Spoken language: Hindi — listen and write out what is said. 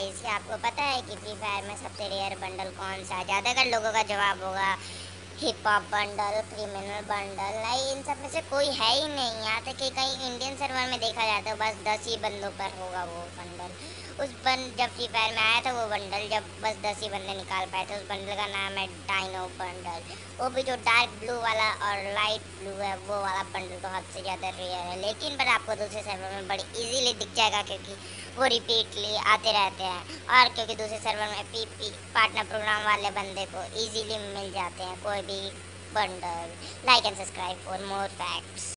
गाइस, क्या आपको पता है कि फ्री फायर में सबसे रेयर बंडल कौन सा है? ज़्यादातर लोगों का जवाब होगा hip hop bundle, criminal bundle. नहीं, इन सब में से कोई है ही नहीं। यहाँ तक कि कहीं इंडियन सर्वर में देखा जाता है बस 10 ही बंदों पर होगा वो बंडल। जब फ्री फायर में आया था वो बंडल, जब बस 10 ही बंदे निकाल पाए थे, उस बंडल का नाम है डायनो बंडल। वो भी जो डार्क ब्लू वाला और लाइट ब्लू है, वो वाला बंडल तो हद से ज़्यादा रेयर है, लेकिन पर आपको दूसरे सर्वर में बड़ी इजीली दिख जाएगा क्योंकि वो रिपीटली आते रहते हैं। और क्योंकि दूसरे सर्वर में पीपी पार्टनर प्रोग्राम वाले बंदे को इजीली मिल जाते हैं कोई भी bundle. Like and subscribe for more facts.